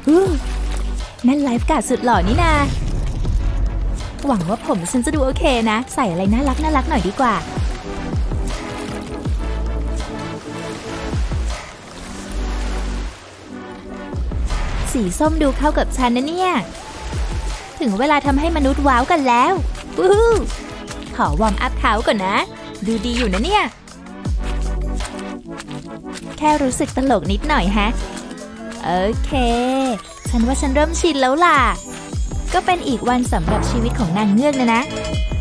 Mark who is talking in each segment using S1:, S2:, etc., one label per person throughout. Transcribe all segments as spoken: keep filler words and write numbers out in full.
S1: นั่นไลฟ์การ์ดสุดหล่อนี่นาหวังว่าผมฉันจะดูโอเคนะใส่อะไรน่ารักน่ารักหน่อยดีกว่าสีส้มดูเข้ากับฉันนะเนี่ยถึงเวลาทำให้มนุษย์ว้าวกันแล้ววู้ฮู้ขอวอร์มอัพเท้าก่อนนะดูดีอยู่นะเนี่ยแค่รู้สึกตลกนิดหน่อยฮะโอเคฉันว่าฉันเริ่มชินแล้วล่ะก็เป็นอีกวันสำหรับชีวิตของนางเงือกนะนะ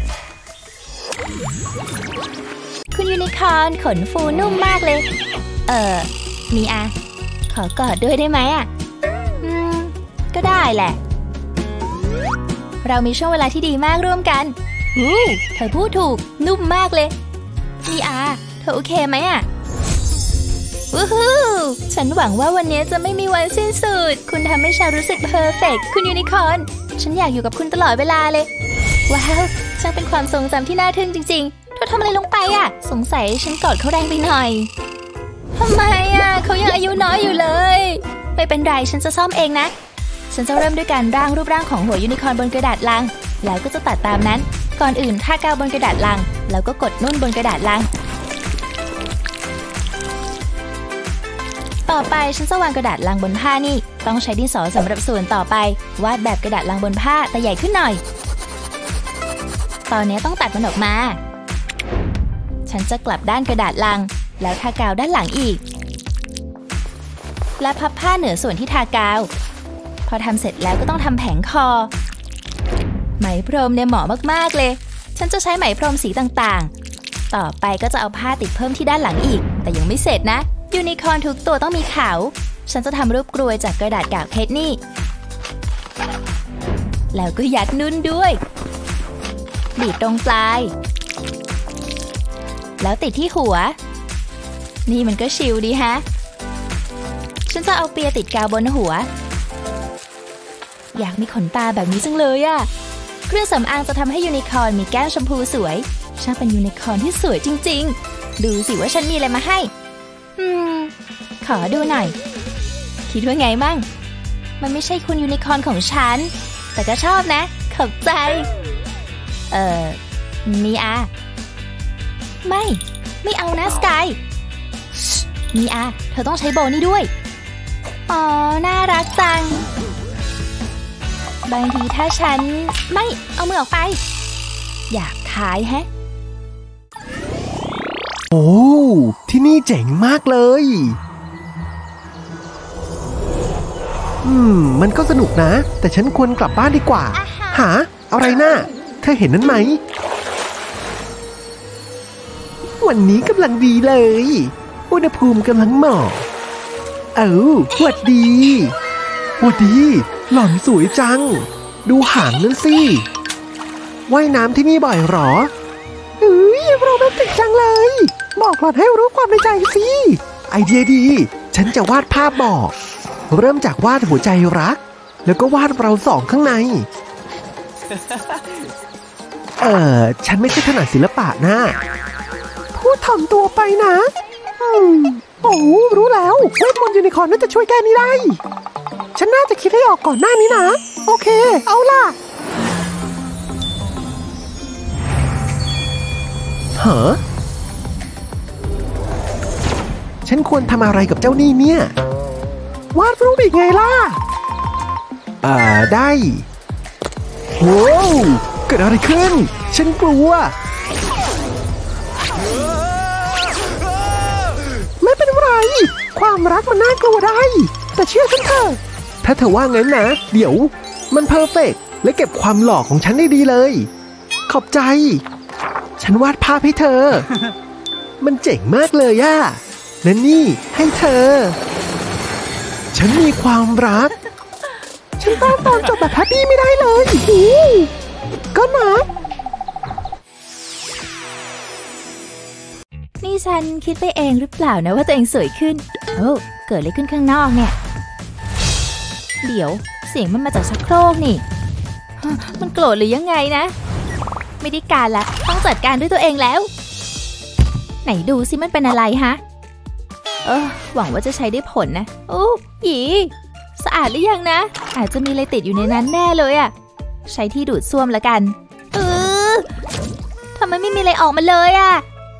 S1: คุณยูนิคอร์นขนฟูนุ่มมากเลยเออมีอาขอกอดด้วยได้ไหมอ่ะอืมก็ได้แหละเรามีช่วงเวลาที่ดีมากร่วมกันอู้เธอพูดถูกนุ่มมากเลยมีอาเธอโอเคไหมอ่ะวู้ฮู้ฉันหวังว่าวันนี้จะไม่มีวันสิ้นสุดคุณทำให้ฉันรู้สึกเพอร์เฟกต์คุณยูนิคอร์นฉันอยากอยู่กับคุณตลอดเวลาเลยว้าวช่างเป็นความทรงจำที่น่าทึ่งจริงๆเธอทำอะไรลงไปอ่ะสงสัยฉันกอดเขาแรงไปหน่อยทำไมอ่ะเขายังอายุน้อยอยู่เลยไม่เป็นไรฉันจะซ่อมเองนะฉันจะเริ่มด้วยการร่างรูปร่างของหัวยูนิคอร์นบนกระดาษลังแล้วก็จะตัดตามนั้นก่อนอื่นทากาวบนกระดาษลังแล้วก็กดนุ่นบนกระดาษลังต่อไปฉันจะวางกระดาษลังบนผ้านี่ต้องใช้ดินสอสำหรับส่วนต่อไปวาดแบบกระดาษลังบนผ้าแต่ใหญ่ขึ้นหน่อยตอนนี้ต้องตัดมันออกมาฉันจะกลับด้านกระดาษลังแล้วทากาวด้านหลังอีกและพับผ้าเหนือส่วนที่ทากาวพอทำเสร็จแล้วก็ต้องทำแผงคอไหมพรมเนี่ยเหมาะมากๆเลยฉันจะใช้ไหมพรมสีต่างๆต่อไปก็จะเอาผ้าติดเพิ่มที่ด้านหลังอีกแต่ยังไม่เสร็จนะยูนิคอร์นทุกตัวต้องมีเขาฉันจะทำรูปกรวยจากกระดาษกากเพชรนี่แล้วก็ยัดนุ่นด้วยบีบตรงปลายแล้วติดที่หัวนี่มันก็ชิลดีฮะฉันจะเอาเปียติดกาวบนหัวอยากมีขนตาแบบนี้จังเลยอะเครื่องสำอางจะทำให้ยูนิคอร์นมีแก้มชมพูสวยช่างเป็นยูนิคอร์นที่สวยจริงๆดูสิว่าฉันมีอะไรมาให้อืมขอดูหน่อยคิดว่าไงมั่งมันไม่ใช่คุณยูนิคอร์นของฉันแต่ก็ชอบนะขอบใจเอ่อมีอาไม่ไม่เอานะสกายมีอาเธอต้องใช้โบนี่ด้วยอ๋อน่ารักจังบางทีถ้าฉันไม่เอามือออกไปอยากขายแฮะ
S2: โอ้ที่นี่เจ๋งมากเลยอืมมันก็สนุกนะแต่ฉันควรกลับบ้านดีกว่าหาอะไรน่ะเธอเห็นนั้นไหมวันนี้กำลังดีเลยอุณหภูมิกำลังเหมาะเอ้าหวัดดีหวัดดีหล่อนสวยจังดูหางนั่นสิว่ายน้ำที่นี่บ่อยหรอเอ้ยโรแมนติกจังเลยบอกหล่อนให้รู้ความในใจสิไอเดียดีฉันจะวาดภาพบอกเริ่มจากวาดหัวใจรักแล้วก็วาดเราสองข้างในเออฉันไม่ใช่ถนัดศิลปะนะพูดถ่อมตัวไปนะอืมโอ้รู้แล้วเวทมนต์ยูนิคอร์นน่าจะช่วยแก้นี้ได้ฉันน่าจะคิดให้ออกก่อนหน้านี้นะโอเคเอาล่ะฮะฉันควรทำอะไรกับเจ้านี่เนี่ยวาดรูปอีกไงล่ะอ่าได้โว้วเกิดอะไรขึ้นฉันกลัวไม่เป็นไรความรักมันน่ากลัวได้แต่เชื่อฉันเถอะถ้าเธอว่างั้นนะเดี๋ยวมันเพอร์เฟกต์และเก็บความหล่อของฉันได้ดีเลยขอบใจฉันวาดภาพให้เธอมันเจ๋งมากเลยอะและนี่ให้เธอฉันมีความรักฉันต้องตอนจบแบบแฮปปี้ไม่ได้เลยก็นะ
S1: นี่ฉันคิดไปเองหรือเปล่านะว่าตัวเองสวยขึ้นโอ้เกิดอะไรขึ้นข้างนอกเนี่ยเดี๋ยวเสียงมันมาจากชักโครกนี่มันโกรธหรือยังไงนะไม่ได้การละต้องจัดการด้วยตัวเองแล้วไหนดูสิมันเป็นอะไรฮะเออหวังว่าจะใช้ได้ผลนะโอ้อีสะอาดหรือยังนะอาจจะมีอะไรติดอยู่ในนั้นแน่เลยอะใช้ที่ดูดซ่วมละกันเออทำไมไม่มีอะไรออกมาเลยอะ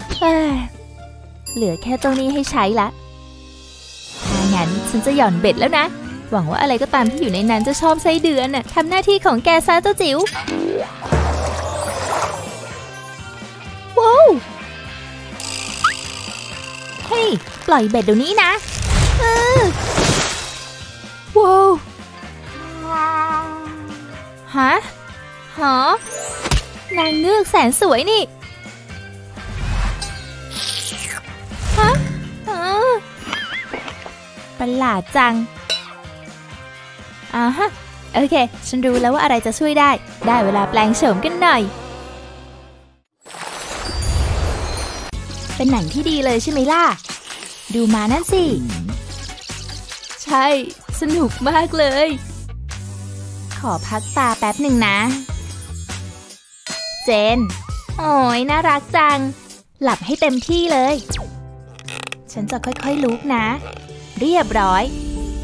S1: เหลือแค่เจ้านี้ให้ใช้ละถ้างั้นฉันจะหย่อนเบ็ดแล้วนะหวังว่าอะไรก็ตามที่อยู่ในนั้นจะชอบไส้เดือนน่ะทำหน้าที่ของแกซะเจ้าจิ๋วว้าวเฮ้ยปล่อยเบ็ดเดี๋ยวนี้นะเออว้าวฮะฮะนางเงือกแสนสวยนี่ฮะประหลาดจังอ่าฮะโอเคฉันรู้แล้วว่าอะไรจะช่วยได้ได้เวลาแปลงโฉมกันหน่อยเป็นหนังที่ดีเลยใช่ไหมล่ะดูมานั่นสิใช่สนุกมากเลยขอพักตาแป๊บหนึ่งนะเจนโอ้ยน่ารักจังหลับให้เต็มที่เลยฉันจะค่อยๆลุกนะเรียบร้อย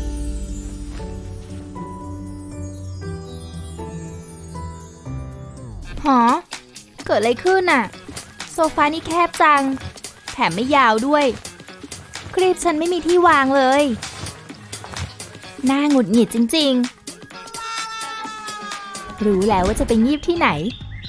S1: หอเกิดอะไรขึ้นน่ะโซฟานี่แคบจังแถมไม่ยาวด้วยครีบฉันไม่มีที่วางเลยน่าหงุดหงิดจริงๆรู้แล้วว่าจะไปงีบที่ไหน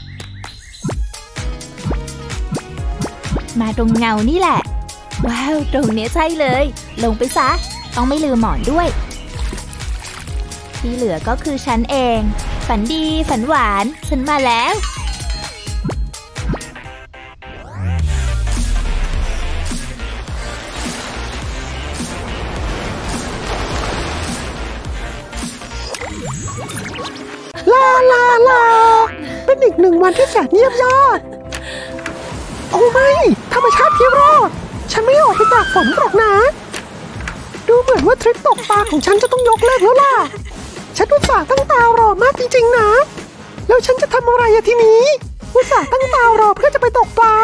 S1: มาตรงเงานี่แหละว้าวตรงเนี้ยใช่เลยลงไปซะต้องไม่ลืมหมอนด้วยที่เหลือก็คือฉันเองฝันดีฝันหวานฉันมาแล้ว
S2: ลาลาลาเป็นอีกหนึ่งวันที่แสนเงียบยอดโอ้ไม่ธรรมชาติที่รอดฉันไม่ออกไปตากฝนหรอกนะดูเหมือนว่าทริปตกปลาของฉันจะต้องยกเลิกแล้วล่ะฉันอุตส่าห์ตั้งตารอมากจริงๆนะแล้วฉันจะทำอะไรอะทีนี้อุตส่าห์ตั้งตารอเพื่อจะไปตกปลา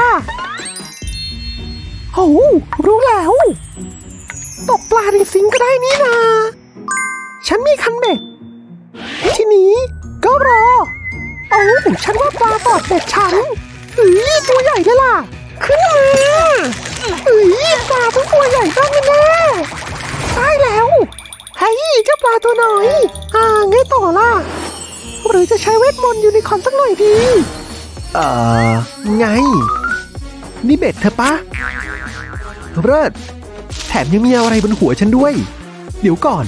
S2: โอ้รู้แล้วตกปลาในซิงก็ได้นี่นาฉันมีคันเบ็ดทีนี้ก็รอโอ้ฉันว่าปลาตอดเบ็ดฉันอือตัวใหญ่เลยล่ะขึ้นมาอือปลาทุกตัวใหญ่มากแน่ใช่แล้วเฮ้ยเจ้าปลาตัวน้อยอ่าไงต่อล่ะหรือจะใช้เวทมนต์ยูนิคอร์นสักหน่อยดีเอ่อไงนี่เบ็ดเธอปะเลิศแถมยังมีอะไรบนหัวฉันด้วยเดี๋ยวก่อน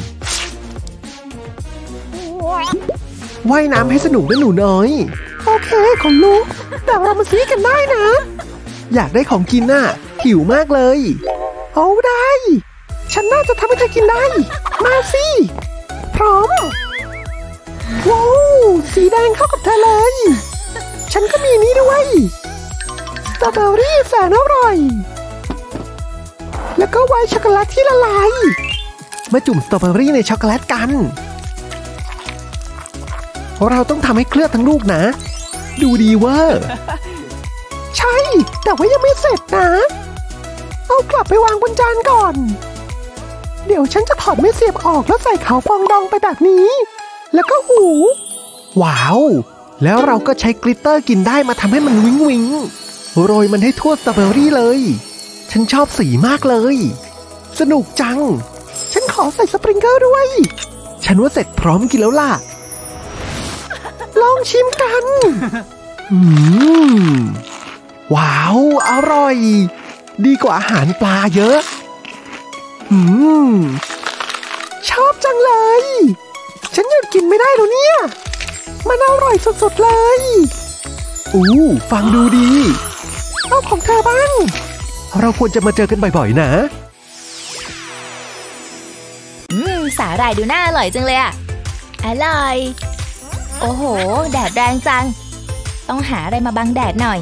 S2: ว่ายน้ำให้สนุกนะหนูน้อยโอเคขอรู้แต่เรามาซื้อกันได้นะอยากได้ของกินน่ะหิวมากเลยเอาได้ฉันน่าจะทำให้เธอกินได้มาสิพร้อมว้าวสีแดงเข้ากับเธอเลยฉันก็มีนี้ด้วยสตรอเบอรี่แสนอร่อยแล้วก็ไวท์ช็อกโกแลตที่ละลายมาจุ่มสตรอเบอรี่ในช็อกโกแลตกันเราต้องทำให้เคลือบทั้งลูกนะดูดีเวอร์ใช่แต่ว่ายังไม่เสร็จนะเอากลับไปวางบนจานก่อนเดี๋ยวฉันจะถอดไม่เสียบออกแล้วใส่ขาวฟองดองไปแบบนี้แล้วก็หูว้าวแล้วเราก็ใช้กลิตเตอร์กินได้มาทำให้มันวิ้งวิ้งโรยมันให้ทั่วสตรอเบอรี่เลยฉันชอบสีมากเลยสนุกจังฉันขอใส่สปริงเกิลด้วยฉันว่าเสร็จพร้อมกินแล้วล่ะลองชิมกันอืมว้าวอร่อยดีกว่าอาหารปลาเยอะอืมชอบจังเลยฉันหยุดกินไม่ได้แล้วเนี่ยมันอร่อยสุดๆเลยอู้ฟังดูดีเอาของเธอบ้างเราควรจะมาเจอกันบ่อยๆนะ
S1: อืมสาหร่ายดูน่าอร่อยจังเลยอะอร่อยโอ้โหแดดแรงจังต้องหาอะไรมาบังแดดหน่อย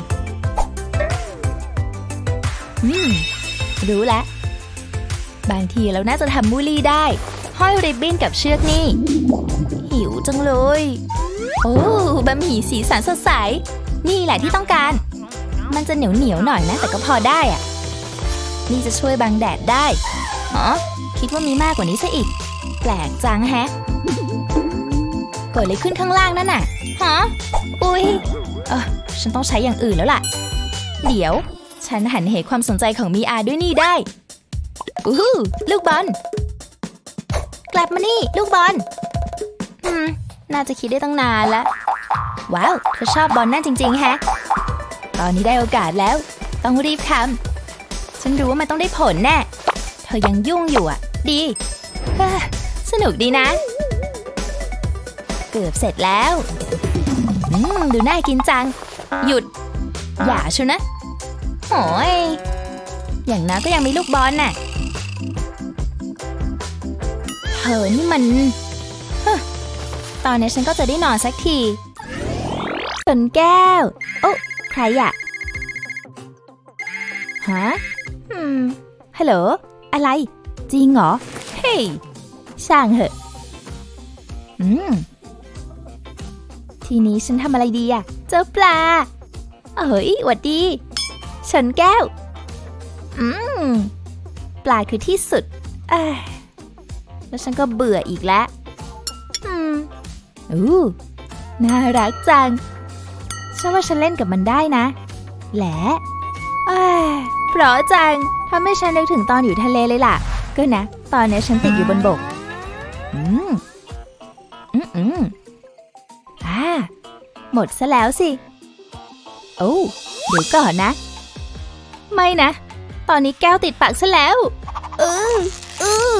S1: อืมรู้แล้วบางทีเราน่าจะทำมูลี่ได้ห้อยริบบิ้นกับเชือกนี่หิวจังเลยโอ้บะหมี่สีสันสดใสนี่แหละที่ต้องการมันจะเหนียวเหนียวหน่อยนะแต่ก็พอได้อ่ะนี่จะช่วยบังแดดได้อ๋อคิดว่ามีมากกว่านี้ซะอีกแปลกจังแฮะเกิดอะไรขึ้นข้างล่างนั่นน่ะฮะอุ๊ยเออฉันต้องใช้อย่างอื่นแล้วล่ะเดี๋ยวฉันหันเหความสนใจของมีอาด้วยนี่ได้อู้หูลูกบอลกลับมานี่ลูกบอลอืมน่าจะคิดได้ตั้งนานแล้วว้าวเธอชอบบอลนั่นจริงๆแฮะตอนนี้ได้โอกาสแล้วต้องรีบทำฉันรู้ว่ามันต้องได้ผลแน่เธอยังยุ่งอยู่อ่ะดีสนุกดีนะเกือบเสร็จแล้วอืมดูน่ากินจังหยุดอย่าชัวนะโอ้ยอย่างนั้นก็ยังมีลูกบอลน่ะเธอนี่มันตอนนี้ฉันก็จะได้นอนสักทีชนแก้วโอ้ใครอะฮะอืมฮัลโหลอะไรจริงเหรอเฮ้ยช่างเหอะอืมทีนี้ฉันทำอะไรดีอะเจอปลาเอ้ยหวัดดีชนแก้วอืมปลาคือที่สุดเอ้ยแล้วฉันก็เบื่ออีกแล้วอืมอู้น่ารักจังฉันว่าฉันเล่นกับมันได้นะแหละเอ้ยเพราะจังทำให้ฉันนึกถึงตอนอยู่ทะเลเลยล่ะก็นะตอนนี้ฉันติดอยู่บนบกอืมอืมอืมอ่าหมดซะแล้วสิโอ้เดี๋ยวก่อนนะไม่นะตอนนี้แก้วติดปากซะแล้วเออเออ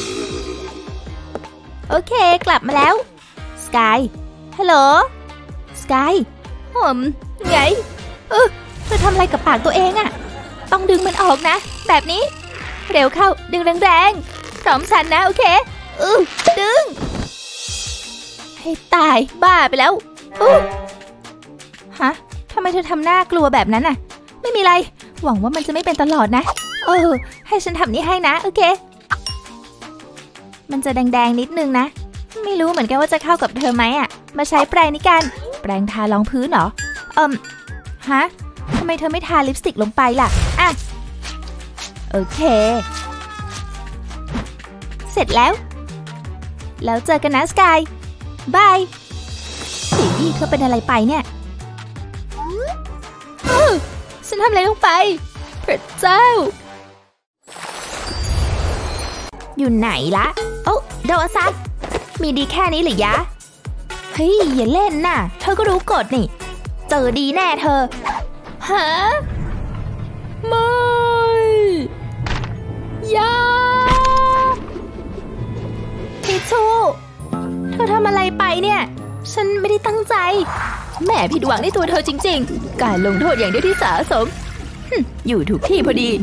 S1: โอเคกลับมาแล้วสกายฮัลโหลสกายผมไงเออเธอทำอะไรกับปากตัวเองอะต้องดึงมันออกนะแบบนี้เร็วเข้าดึงแรงๆพร้อมฉันนะโอเคเออดึงให้ตายบ้าไปแล้วอู้ฮะทำไมเธอทำหน้ากลัวแบบนั้นน่ะไม่มีไรหวังว่ามันจะไม่เป็นตลอดนะเออให้ฉันทำนี่ให้นะโอเคมันจะแดงๆนิดนึงนะไม่รู้เหมือนกันว่าจะเข้ากับเธอไหมอ่ะมาใช้แปรงนี้กันแปรงทารองพื้นเหรอเอิ่มฮะทำไมเธอไม่ทาลิปสติกลงไปล่ะอ่ะโอเคเสร็จแล้วแล้วเจอกันนะสกายบายสีเธอเป็นอะไรไปเนี่ยฉันทำอะไรลงไปพระเจ้าอยู่ไหนละโอ้โดอาซักมีดีแค่นี้หรือยะเฮ้ยอย่าเล่นน่ะเธอก็รู้กฎนี่เจอดีแน่เธอฮะไม่ยาทิชชู่เธอทำอะไรไปเนี่ยฉันไม่ได้ตั้งใจแม่ผิดหวังในตัวเธอจริงๆการลงโทษอย่างเดียวที่สะสมอยู่ถูกที่พอดี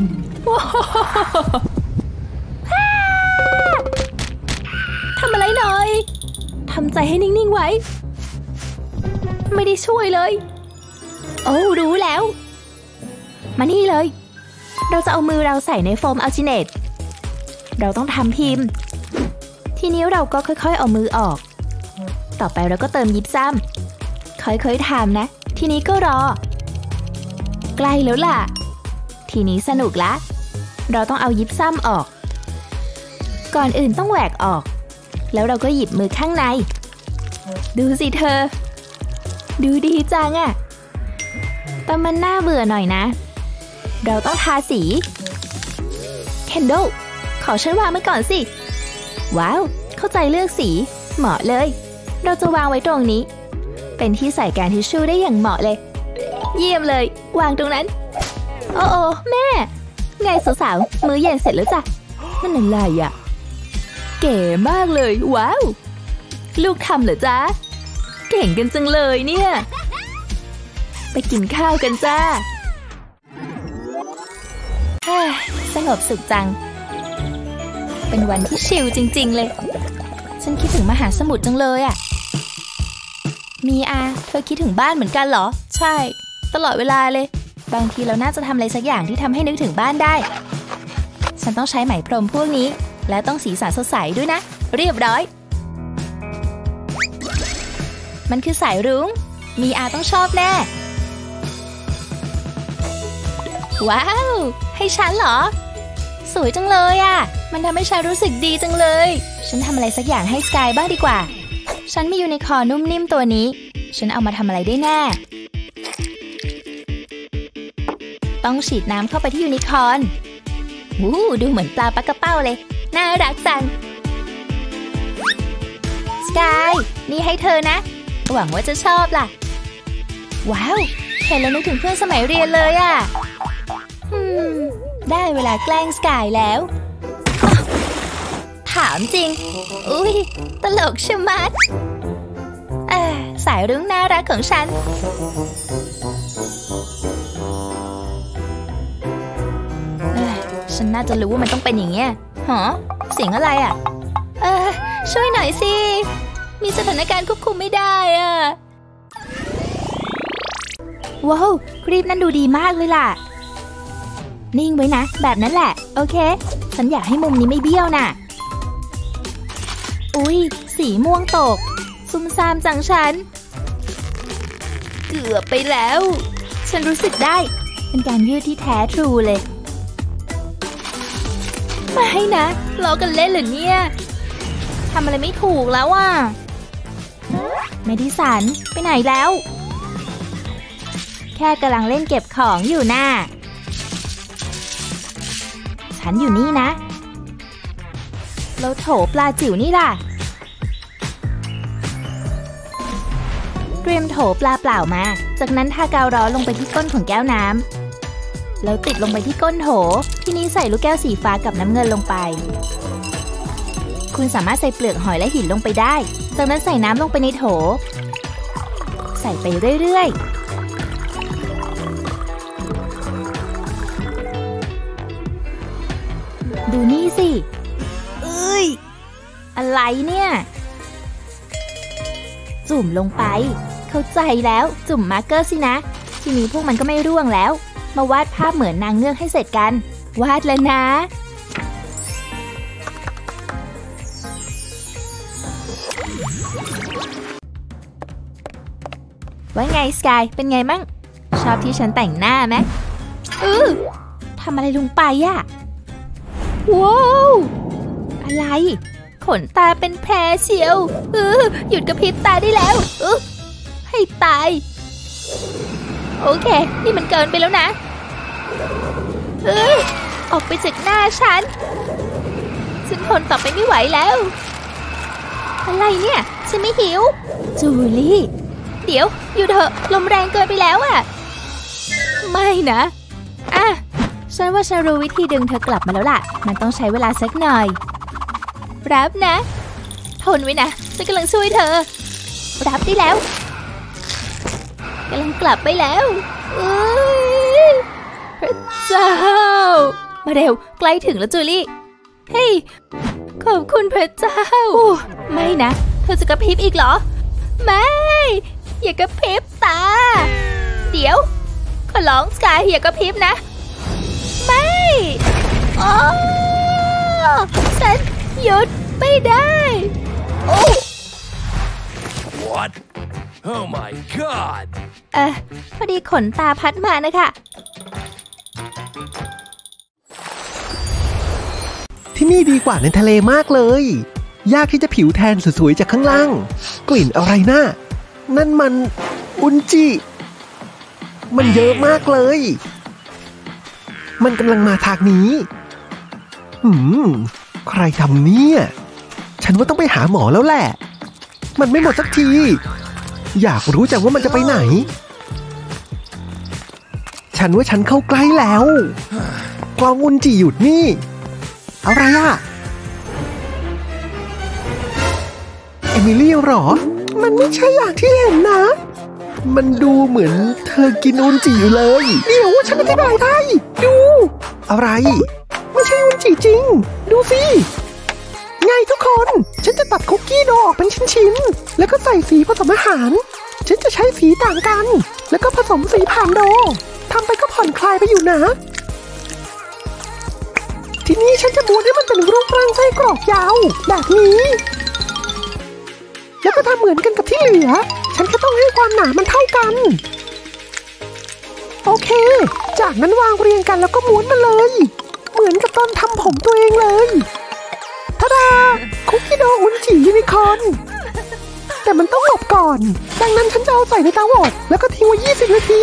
S1: ทำอะไรหน่อยทำใจให้นิ่งๆไว้ไม่ได้ช่วยเลยโอ้รู้แล้วมานี่เลยเราจะเอามือเราใส่ในโฟมอัลจิเนตเราต้องทำพิมพ์ทีนี้เราก็ค่อยๆเอามือออกต่อไปเราก็เติมยิบซ้ำค่อยๆทำนะทีนี้ก็รอใกล้แล้วล่ะทีนี้สนุกละเราต้องเอายิบซ้ำออกก่อนอื่นต้องแหวกออกแล้วเราก็หยิบมือข้างในดูสิเธอดูดีจังอะแต่มันน่าเบื่อหน่อยนะเราต้องทาสีเคนโดขอฉันวางไว้ก่อนสิว้าวเข้าใจเลือกสีเหมาะเลยเราจะวางไว้ตรงนี้เป็นที่ใส่แกนทิชชู่ได้อย่างเหมาะเลยเยี่ยมเลยวางตรงนั้นโอ้โอ้แม่ไงสาวๆมื้อเย็นเสร็จแล้วจ้ะนั่นอะไรอ่ะเก๋มากเลยว้าวลูกทำเหรอจ๊ะเก่งกันจังเลยเนี่ยไปกินข้าวกันจ้าสงบสุขจังเป็นวันที่ชิลจริงๆเลยฉันคิดถึงมหาสมุทรจังเลยอ่ะมีอาเธอคิดถึงบ้านเหมือนกันเหรอใช่ตลอดเวลาเลยบางทีเราน่าจะทำอะไรสักอย่างที่ทำให้นึกถึงบ้านได้ฉันต้องใช้ไหมพรมพวกนี้และต้องสีสันสดใสด้วยนะเรียบร้อยมันคือสายรุ้งมีอาต้องชอบแน่ว้าวให้ฉันเหรอสวยจังเลยอ่ะมันทำให้ฉันรู้สึกดีจังเลยฉันทำอะไรสักอย่างให้สกายบ้างดีกว่าฉันมียูนิคอร์นนุ่มนิ่มตัวนี้ฉันเอามาทำอะไรได้แน่ต้องฉีดน้ำเข้าไปที่ยูนิคอร์นวู้ดูเหมือนปลาปักกระเป้าเลยน่ารักจังสกายนี่ให้เธอนะหวังว่าจะชอบล่ะว้าวเห็นแล้วนึกถึงเพื่อนสมัยเรียนเลยอ่ะอืมได้เวลาแกล้งสกายแล้วถามจริงอุ้ยตลกชะมัดเออสายรุ้งน่ารักของฉันเออฉันน่าจะรู้ว่ามันต้องเป็นอย่างเงี้ยหรอเสียงอะไรอ่ะเออช่วยหน่อยสิมีสถานการณ์ควบคุมไม่ได้อ่ะว้าวคลิปนั้นดูดีมากเลยล่ะนิ่งไว้นะแบบนั้นแหละโอเคฉันอยากให้มุมนี้ไม่เบี้ยวน่ะอุ๊ยสีม่วงตกซุ่มซ่ามจังฉันเกือบไปแล้วฉันรู้สึกได้เป็นการยืดที่แท้ทรูเลยไม่นะล้อกันเล่นเหรอเนี่ยทำอะไรไม่ถูกแล้วอ่ะเมดิสันไปไหนแล้วแค่กำลังเล่นเก็บของอยู่น่ะฉันอยู่นี่นะแล้วโถปลาจิ๋วนี่ล่ะเตรียมโถปลาเปล่ามาจากนั้นทากาวร้อนลงไปที่ก้นของแก้วน้ำแล้วติดลงไปที่ก้นโถที่นี้ใส่ลูกแก้วสีฟ้ากับน้ำเงินลงไปคุณสามารถใส่เปลือกหอยและหินลงไปได้จากนั้นใส่น้ำลงไปในโถใส่ไปเรื่อยๆดูนี่สิเอ้ยอะไรเนี่ยจุ่มลงไปเข้าใจแล้วจุ่มมาร์กเกอร์สินะทีนี้พวกมันก็ไม่ร่วงแล้วมาวาดภาพเหมือนนางเงือกให้เสร็จกันวาดแล้วนะว่าไงสกายเป็นไงมั่งชอบที่ฉันแต่งหน้าไหมเออทำอะไรลงไปอะว้าวอะไรขนตาเป็นแผลเชียวเออหยุดกระพริบตาได้แล้วเออให้ตายโอเคนี่มันเกินไปแล้วนะเออออกไปจากหน้าฉันฉันทนต่อไปไม่ไหวแล้วอะไรเนี่ยฉันไม่หิวจูลี่เดี๋ยวอยู่เถอะลมแรงเกินไปแล้วอะไม่นะอ่ะฉันว่าฉันรู้วิธีดึงเธอกลับมาแล้วล่ะมันต้องใช้เวลาสักหน่อยรับนะทนไว้นะฉันกำลังช่วยเธอรับได้แล้วกำลังกลับไปแล้วพระเจ้ามาเร็วใกล้ถึงแล้วจูลี่เฮ้ยขอบคุณพระเจ้าไม่นะเธอจะกระพริบอีกเหรอไม่อย่ากระพริบตาเดี๋ยวขอร้องสกายอย่ากระพริบนะไม่อ๋อฉันหยุดไม่ได้โอ้
S3: What? Oh my god
S1: เออพอดีขนตาพัดมานะคะ
S2: ที่นี่ดีกว่าในทะเลมากเลยยากที่จะผิวแทนสวยๆจากข้างล่างกลิ่นอะไรน่ะนั่นมันอุนจิมันเยอะมากเลยมันกำลังมาทางนี้หืมใครทำเนี่ยฉันว่าต้องไปหาหมอแล้วแหละมันไม่หมดสักทีอยากรู้จังว่ามันจะไปไหนฉันว่าฉันเข้าใกล้แล้วกล้องอุนจิหยุดนี่อะไรอะเอมิลี่หรอมันไม่ใช่อย่างที่เห็นนะมันดูเหมือนเธอกินอุนจิอยู่เลยเดี๋ยวฉันอธิบายได้ดูอะไรไม่ใช่อุนจิจริงดูสิไงทุกคนฉันจะตัดคุกกี้โดออกเป็นชิ้นๆแล้วก็ใส่สีผสมอาหารฉันจะใช้สีต่างกันแล้วก็ผสมสีผ่านโดทำไปก็ผ่อนคลายไปอยู่นะทีนี้ฉันจะม้วนให้มันเป็นรูปร่างไส้กรอกยาวแบบนี้แล้วก็ทำเหมือนกันกับที่เหลือฉันก็ต้องให้ความหนามันเท่ากันโอเคจากนั้นวางเรียงกันแล้วก็ม้วนมาเลยเหมือนกับตอนทำผมตัวเองเลยดาคุกกี้โดอุนจิยูนิคอร์นแต่มันต้องหลบก่อนดังนั้นฉันจะเอาใส่ในเตาอบแล้วก็ทิ้งไว้ยี่สิบนาที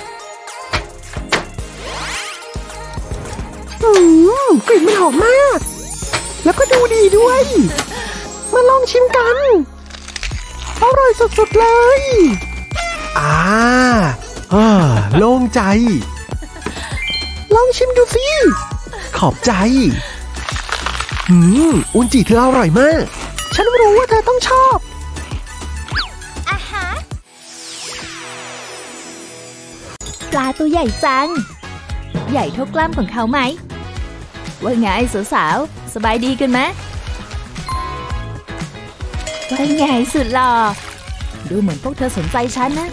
S2: อืมกลิ่นมันหอมมากแล้วก็ดูดีด้วยมาลองชิมกันอร่อยสุดๆเลยอ่าอ่าโล่งใจลองชิมดูสิขอบใจอืมอุนจิเธออร่อยมากฉันรู้ว่าเธอต้องชอบ
S1: อาฮะปลาตัวใหญ่จังใหญ่เท่ากล้ามของเขาไหมว่าไงสาวๆสบายดีกันไหมว่าไงสุดหล่อดูเหมือนพวกเธอสนใจฉันนะ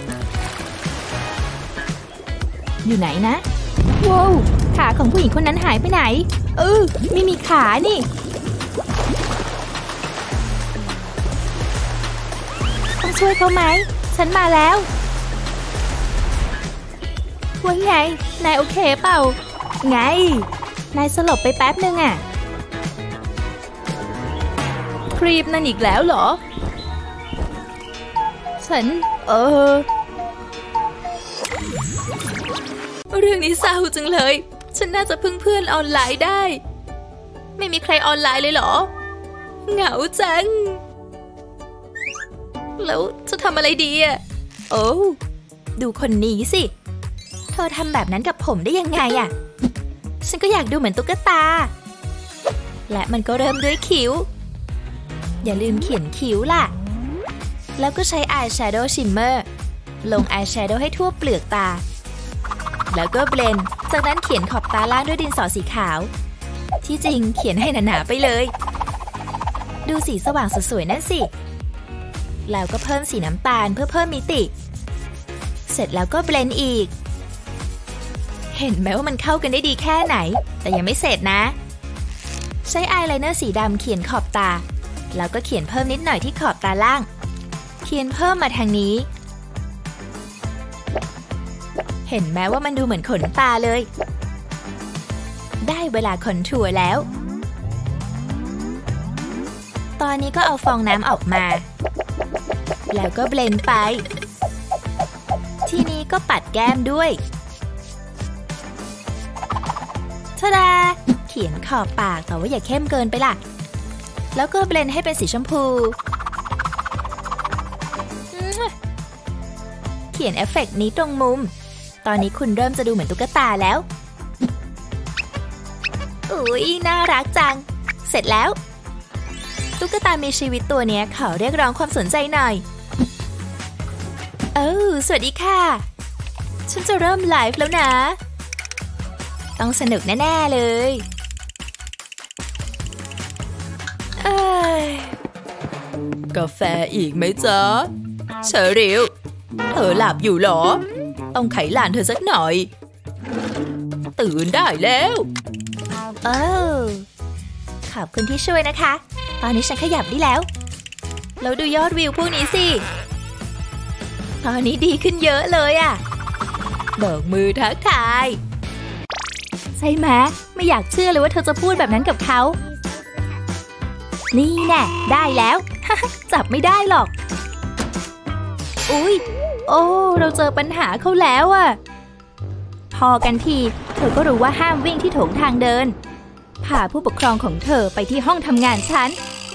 S1: อยู่ไหนนะว้าวขาของผู้หญิงคนนั้นหายไปไหนเออไม่มีขานี่ต้องช่วยเขาไหมฉันมาแล้วว่าไงนายโอเคเปล่าไงนายสลบไปแป๊บนึงอ่ะครีมนั่นอีกแล้วเหรอฉันเออเรื่องนี้เศร้าจังเลยฉันน่าจะพึ่งเพื่อนออนไลน์ได้ไม่มีใครออนไลน์เลยเหรอเหงาจังแล้วจะทำอะไรดีอ่ะโอ้ดูคนนี้สิเธอทำแบบนั้นกับผมได้ยังไงอ่ะฉันก็อยากดูเหมือนตุ๊กตาและมันก็เริ่มด้วยคิ้วอย่าลืมเขียนคิ้วล่ะแล้วก็ใช้อายแชโดว์ชิมเมอร์ลงอายแชโดว์ให้ทั่วเปลือกตาแล้วก็เบลนด์จากนั้นเขียนขอบตาล่างด้วยดินสอสีขาวที่จริงเขียนให้หนาๆไปเลยดูสีสว่างสวยๆนั่นสิแล้วก็เพิ่มสีน้ำตาลเพื่อเพิ่มมิติเสร็จแล้วก็เบลนด์อีกเห็นไหมว่ามันเข้ากันได้ดีแค่ไหนแต่ยังไม่เสร็จนะใช้อายไลเนอร์สีดำเขียนขอบตาแล้วก็เขียนเพิ่มนิดหน่อยที่ขอบตาล่างเขียนเพิ่มมาทางนี้เห็นไหมว่ามันดูเหมือนขนตาเลยได้เวลาคอนทัวร์แล้วตอนนี้ก็เอาฟองน้ำออกมาแล้วก็เบลนด์ไปทีนี้ก็ปัดแก้มด้วยทะดาเขียนขอบปากแต่ว่าอย่าเข้มเกินไปล่ะแล้วก็เบลนด์ให้เป็นสีชมพูเขียนเอฟเฟกต์นี้ตรงมุมตอนนี้คุณเริ่มจะดูเหมือนตุ๊กตาแล้วอุ๊ยน่ารักจังเสร็จแล้วตุ๊กตามีชีวิตตัวนี้ขอเรียกร้องความสนใจหน่อยเอ้าสวัสดีค่ะฉันจะเริ่มไลฟ์แล้วนะต้องสนุกแน่ๆเลยเอ้ยกาแฟอีกไหมจ๊ะเชอริลเธอหลับอยู่หรอต้องไขลานเธอสักหน่อยตื่นได้แล้วเออขอบคุณที่ช่วยนะคะตอนนี้ฉันขยับได้แล้วแล้วดูยอดวิวพวกนี้สิตอนนี้ดีขึ้นเยอะเลยอะเบิกมือทักทายใช่ไหมไม่อยากเชื่อเลยว่าเธอจะพูดแบบนั้นกับเขานี่แน่ได้แล้ว จับไม่ได้หรอกอุ๊ยโอ้เราเจอปัญหาเขาแล้วอะพอกันทีเธอก็รู้ว่าห้ามวิ่งที่โถงทางเดินพาผู้ปกครองของเธอไปที่ห้องทำงานฉัน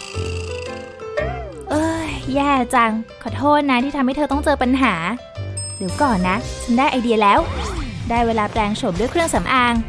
S1: เอ้ยแย่จังขอโทษนะที่ทำให้เธอต้องเจอปัญหาเดี๋ยวก่อนนะฉันได้ไอเดียแล้วได้เวลาแปลงโฉมด้วยเครื่องสำอาง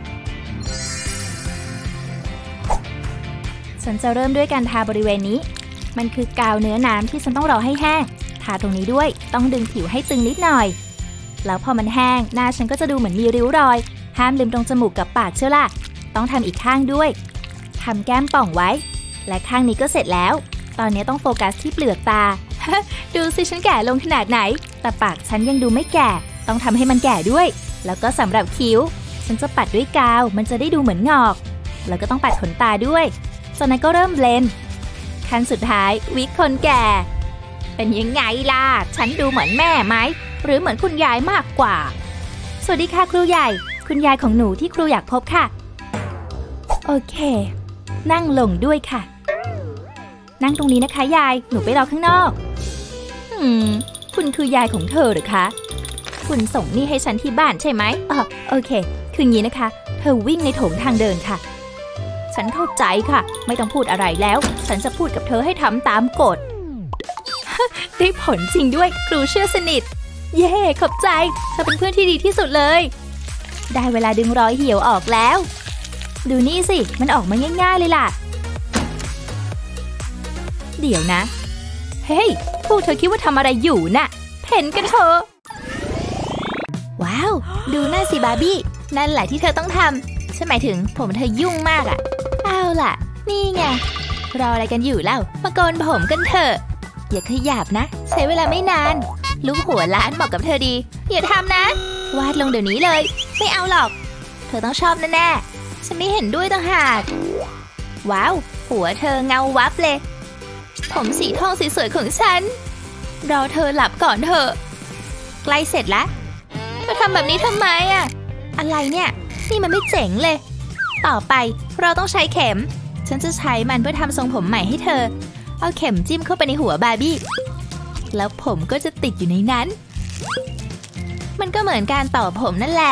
S1: ฉันจะเริ่มด้วยการทาบริเวณนี้มันคือกาวเนื้อน้ำที่ฉันต้องรอให้แห้งทาตรงนี้ด้วยต้องดึงผิวให้ตึงนิดหน่อยแล้วพอมันแห้งหน้าฉันก็จะดูเหมือนมีริ้วรอยห้ามลืมตรงจมูกกับปากเชียวล่ะต้องทำอีกข้างด้วยทำแก้มป่องไว้และข้างนี้ก็เสร็จแล้วตอนนี้ต้องโฟกัสที่เปลือกตา ดูสิฉันแก่ลงขนาดไหนแต่ปากฉันยังดูไม่แก่ต้องทำให้มันแก่ด้วยแล้วก็สำหรับคิ้วฉันจะปัดด้วยกาวมันจะได้ดูเหมือนงอกแล้วก็ต้องปัดขนตาด้วยจากนั้นก็เริ่มเบลนด์ขั้นสุดท้ายวิกคนแก่เป็นยังไงล่ะฉันดูเหมือนแม่ไหมหรือเหมือนคุณยายมากกว่าสวัสดีค่ะครูใหญ่คุณยายของหนูที่ครูอยากพบค่ะโอเคนั่งลงด้วยค่ะนั่งตรงนี้นะคะยายหนูไปรอข้างนอกอืมคุณคือยายของเธอหรือคะคุณส่งนี่ให้ฉันที่บ้านใช่ไหมอ๋อโอเคคืองี้นะคะเธอวิ่งในโถงทางเดินค่ะฉันเข้าใจค่ะไม่ต้องพูดอะไรแล้วฉันจะพูดกับเธอให้ทำตามกฎ ได้ผลจริงด้วยครูเชื่อสนิทเย่ขอบใจเธอเป็นเพื่อนที่ดีที่สุดเลยได้เวลาดึงรอยเหี่ยวออกแล้วดูนี่สิมันออกมาง่ายๆเลยล่ะเดี๋ยวนะเฮ้ยพวกเธอคิดว่าทำอะไรอยู่น่ะเพ่นกันเถอะว้าวดูหน้าสิบาร์บี้นั่นแหละที่เธอต้องทำฉันหมายถึงผมเธอยุ่งมากอ่ะเอาล่ะนี่ไงรออะไรกันอยู่เล่ามาโกนผมกันเถอะอย่าขยับนะใช้เวลาไม่นานลูกหัวล้านเหมาะกับเธอดีอย่าทำนะวาดลงเดี๋ยวนี้เลยไม่เอาหรอกเธอต้องชอบแน่ๆฉันไม่เห็นด้วยต่างหากว้าวหัวเธอเงาวับเลยผมสีทองสวยๆของฉันรอเธอหลับก่อนเถอะใกล้เสร็จแล้วเธอทำแบบนี้ทำไมอะอะไรเนี่ยนี่มันไม่เจ๋งเลยต่อไปเราต้องใช้เข็มฉันจะใช้มันเพื่อทำทรงผมใหม่ให้เธอเอาเข็มจิ้มเข้าไปในหัวบาร์บี้แล้วผมก็จะติดอยู่ในนั้นมันก็เหมือนการต่อผมนั่นแหละ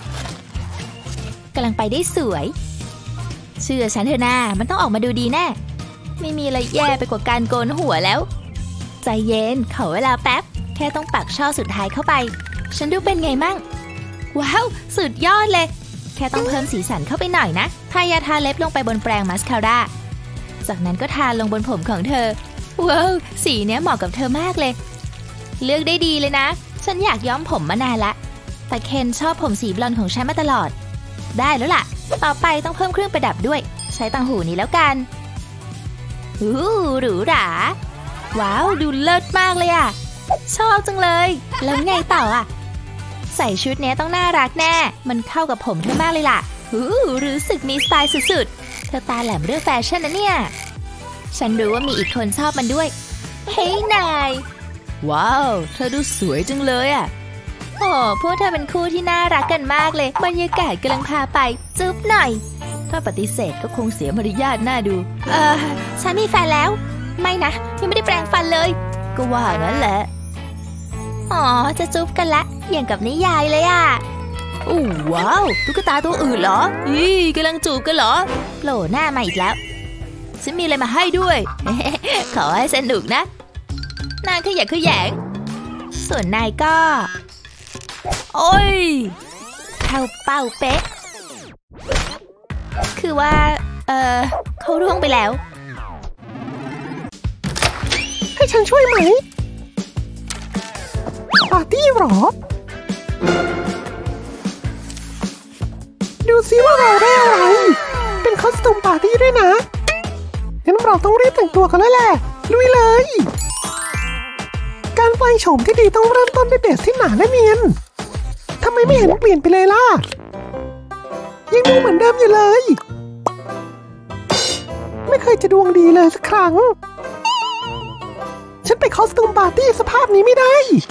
S1: กำลังไปได้สวยเชื่อฉันเถอะนะมันต้องออกมาดูดีแน่ไม่มีอะไรแย่ไปกว่าการโกนหัวแล้วใจเย็นขอเวลาแป๊บแค่ต้องปักช่อสุดท้ายเข้าไปฉันดูเป็นไงมั่งว้าวสุดยอดเลยแค่ต้องเพิ่มสีสันเข้าไปหน่อยนะทายาทาเล็บลงไปบนแปรงมัสคาร่าจากนั้นก็ทาลงบนผมของเธอว้าวสีเนี้ยเหมาะกับเธอมากเลยเลือกได้ดีเลยนะฉันอยากย้อมผมมานานละแต่เคนชอบผมสีบลอนด์ของฉันมาตลอดได้แล้วล่ะต่อไปต้องเพิ่มเครื่องประดับด้วยใช้ต่างหูนี้แล้วกันอู้หรูหราว้าวดูเลิศมากเลยอ่ะชอบจังเลยแล้วไงต่ออ่ะใส่ชุดนี้ต้องน่ารักแน่มันเข้ากับผมเธอมากเลยล่ะอู้รู้สึกมีสไตล์สุดๆเธอตาแหลมเรื่องแฟชั่นนะเนี่ยฉันรู้ว่ามีอีกคนชอบมันด้วยเฮ้ยนายว้าวเธอดูสวยจังเลยอ่ะโอ้พวกเธอเป็นคู่ที่น่ารักกันมากเลยบรรยากาศกำลังพาไปจุ๊บหน่อยถ้าปฏิเสธก็คงเสียมารยาทน่าดูเออฉันมีแฟนแล้วไม่นะยังไม่ได้แปรงฟันเลยก็ว่างั้นแหละอ๋อจะจุ๊บกันละอย่างกับนิยายเลยอ่ะอู้ว้าวตุ๊กตาตัวอื่นเหรออีกำลังจูบกันเหรอโผล่หน้ามาอีกแล้วฉันมีอะไรมาให้ด้วย ขอให้สนุกนะนายขยักขยงส่วนนายก็โอ้ยเข้าเป้าเป๊ะคือว่าเออเขาร่วงไปแล้ว
S2: ให้ฉันช่วยไหมปาร์ตี้หรอดูซิว่าเราได้อะไรเป็นคอสตูมปาร์ตี้ด้วยนะงั้นเราต้องรีบแต่งตัวกันแล้วแหละลุยเลยการแปลงโฉมที่ดีต้องเริ่มต้นด้วยเบสที่หนาและเนียนทำไมไม่เห็นเปลี่ยนไปเลยล่ะยังดูเหมือนเดิมอยู่เลยไม่เคยจะดวงดีเลยสักครั้งฉันไปคอสตูมปาร์ตี้สภาพนี้ไม่ได้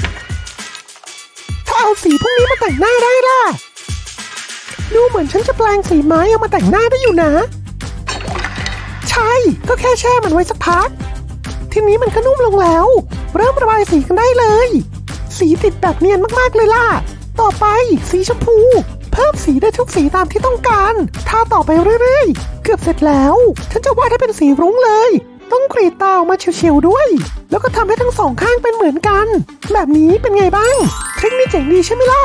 S2: ถ้าเอาสีพวกนี้มาแต่งหน้าได้ล่ะดูเหมือนฉันจะแปลงสีไม้เอามาแต่งหน้าได้อยู่นะใช่ก็แค่แช่มันไว้สักพักทีนี้มันก็นุ่มลงแล้วเริ่มระบายสีกันได้เลยสีติดแบบเนียนมากๆเลยล่ะต่อไปสีชมพูเพิ่มสีได้ทุกสีตามที่ต้องการทาต่อไปเรื่อยๆเกือบเสร็จแล้วฉันจะวาดให้เป็นสีรุ้งเลยต้องกรีดตาออกมาเฉียวๆด้วยแล้วก็ทำให้ทั้งสองข้างเป็นเหมือนกันแบบนี้เป็นไงบ้างเทคนิคเจ๋งดีใช่ไหมล่ะ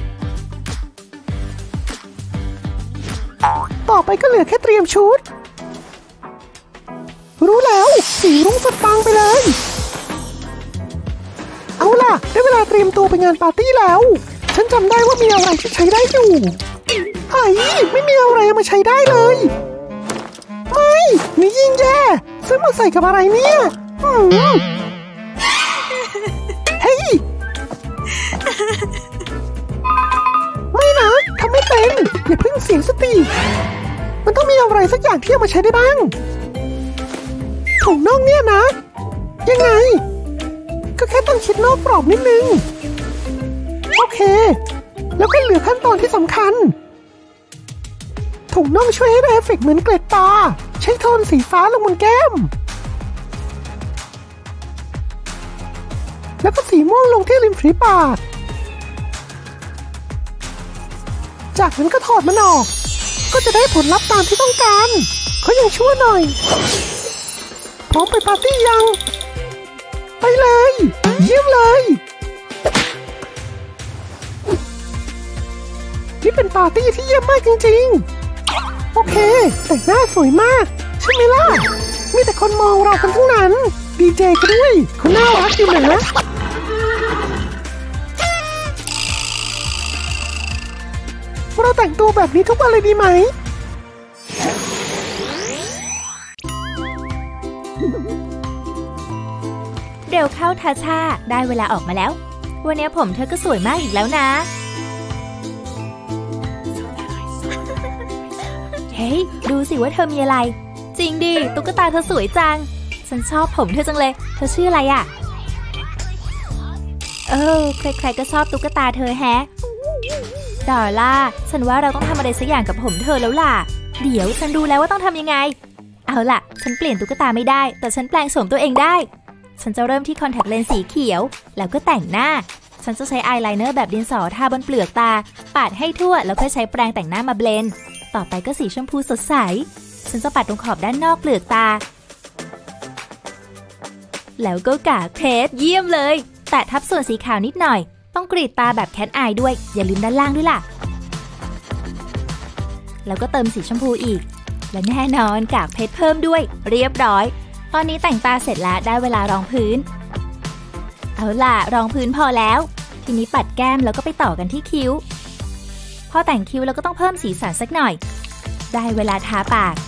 S2: ต่อไปก็เหลือแค่เตรียมชุดรู้แล้วสีรุ้งสุดปังไปเลยเอาล่ะได้เวลาเตรียมตัวไปงานปาร์ตี้แล้วฉันจำได้ว่ามีอะไรที่ใช้ได้อยู่ไอ้ไม่มีอะไรมาใช้ได้เลยไม่นี่ยิ่งแย่ซื้อมาใส่กับอะไรเนี่ยเฮ้ยไม่นะทำไม่เป็นอย่าเพิ่งเสียสติมันต้องมีอะไรสักอย่างที่เอามาใช้ได้บ้างถุงน่องเนี่ยนะยังไงก็แค่ต้องชิดนอกกรอบนิดนึงโอเคแล้วก็เหลือขั้นตอนที่สำคัญถุงน่องช่วยให้ได้เอฟเฟกต์เหมือนเกล็ดตาใช้โทนสีฟ้าลงบนแก้มแล้วก็สีม่วงลงที่ริมฝีปากจากนั้นก็ถอดมันออกก็จะได้ผลลัพธ์ตามที่ต้องการเขายังชั่วหน่อยพร้อมไปปาร์ตี้ยังไปเลยเยี่ยมเลยนี่เป็นปาร์ตี้ที่เยี่ยมมากจริงๆโอเคแต่งหน้าสวยมากใช่ไหมล่ะมีแต่คนมองเรากันทั้งนั้นดีเจก็ด้วยเขาน่ารักดีนะเราแต่งตัวแบบนี้ทุกวันเลยดีไหม
S1: เร็วเข้าทาชาได้เวลาออกมาแล้ววันนี้ผมเธอก็สวยมากอีกแล้วนะเฮ้ยดูสิว่าเธอมีอะไรจริงดิตุ๊กตาเธอสวยจังฉันชอบผมเธอจังเลยเธอชื่ออะไรอ่ะเออใครๆก็ชอบตุ๊กตาเธอแฮะดอลล่าฉันว่าเราต้องทำอะไรสักอย่างกับผมเธอแล้วล่ะเดี๋ยวฉันรู้แล้วว่าต้องทำยังไงเอาล่ะฉันเปลี่ยนตุ๊กตาไม่ได้แต่ฉันแปลงโฉมตัวเองได้ฉันจะเริ่มที่คอนแทคเลนส์สีเขียวแล้วก็แต่งหน้าฉันจะใช้อายไลเนอร์แบบดินสอทาบนเปลือกตาปาดให้ทั่วแล้วค่อยใช้แปรงแต่งหน้ามาเบลนด์ต่อไปก็สีชมพูสดใสฉันจะปัดตรงขอบด้านนอกเปลือกตาแล้วก็กากเพชรเยี่ยมเลยแตะทับส่วนสีขาวนิดหน่อยต้องกรีดตาแบบแคทอายด้วยอย่าลืมด้านล่างด้วยล่ะแล้วก็เติมสีชมพูอีกและแน่นอนกากเพชรเพิ่มด้วยเรียบร้อยตอนนี้แต่งตาเสร็จแล้วได้เวลารองพื้นเอาล่ะรองพื้นพอแล้วทีนี้ปัดแก้มแล้วก็ไปต่อกันที่คิ้วพอแต่งคิ้วแล้วก็ต้องเพิ่มสีสันสักหน่อยได้เวลาทาปาก